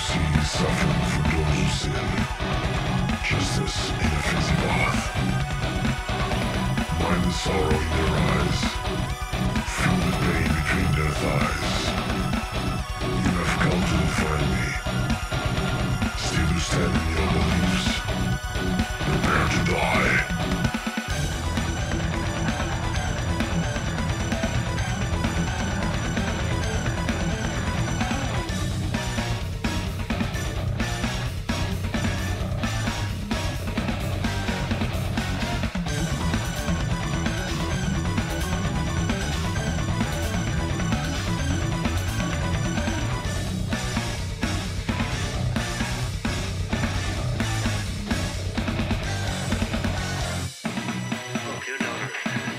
seas suffering for dorsal sin. Justice in a fizzy bath. Mind the sorrow in their eyes. Feel the pain between their thighs. You have come to find me. Still you stand in your beliefs. Prepare to die. $2.